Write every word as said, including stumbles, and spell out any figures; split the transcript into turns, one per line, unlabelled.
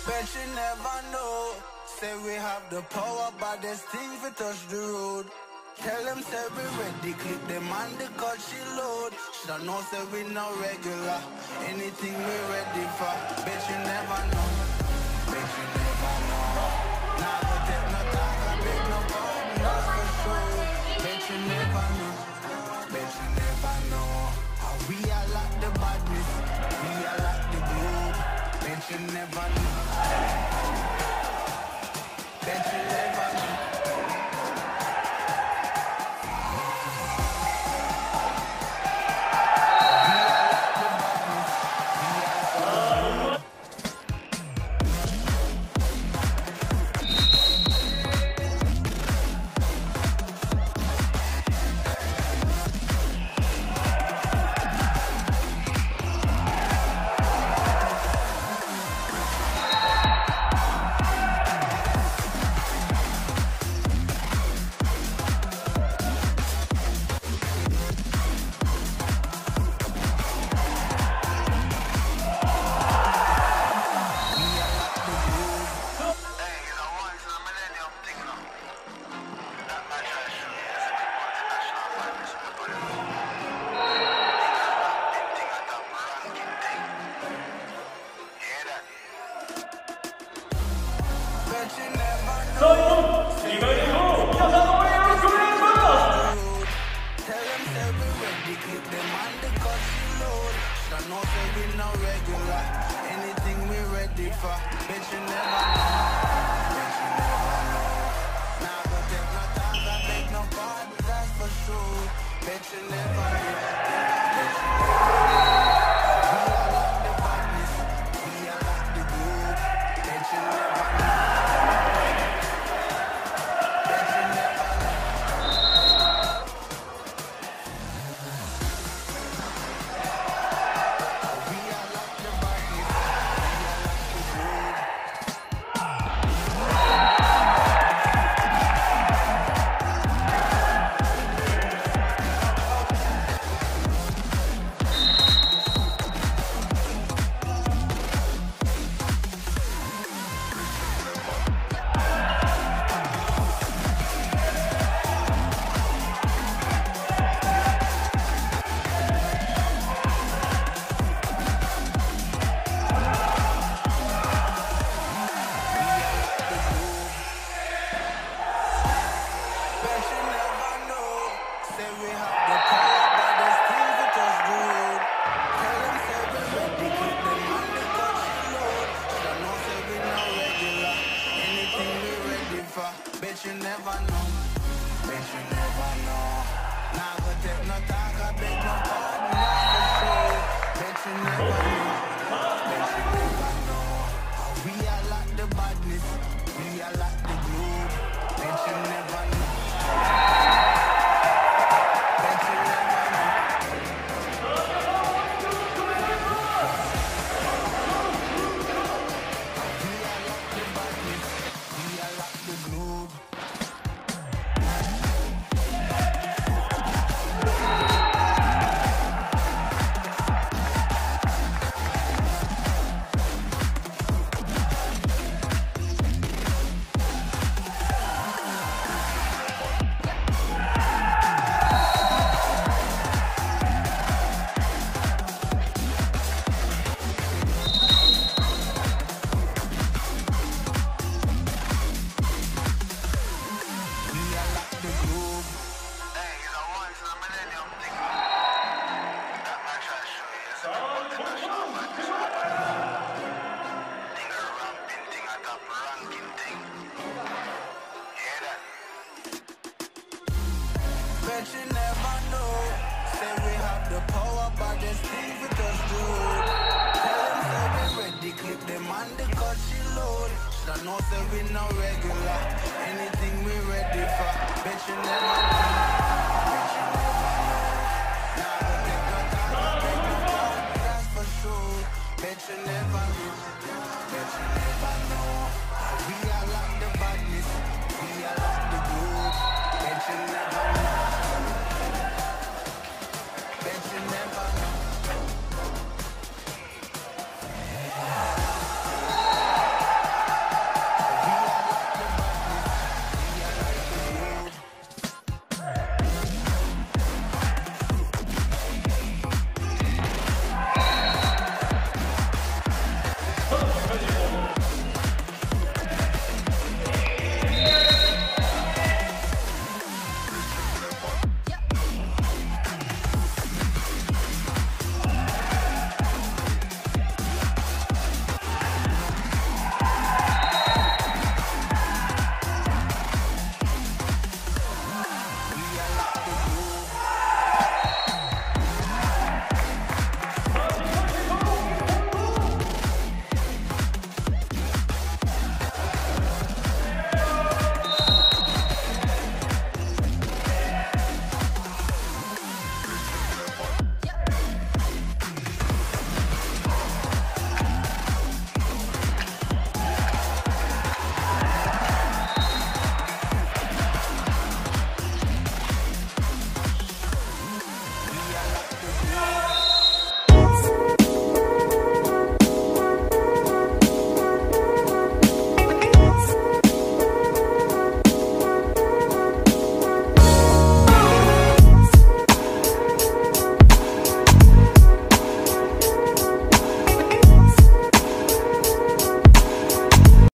Bet you never know. Say we have the power, but there's things we touch the road. Tell them say we ready, click them on the cut she load. Should know say we no regular, anything we ready for. Bet you never know, bet you never know. Nah, go take no talk and beg no pardon, that's for sure. Bet you never know, bet you never know. How we are like the badness, we are like the globe. Bet you never know, bet you never know.
Say we no regular, anything we ready for. Bet you never know.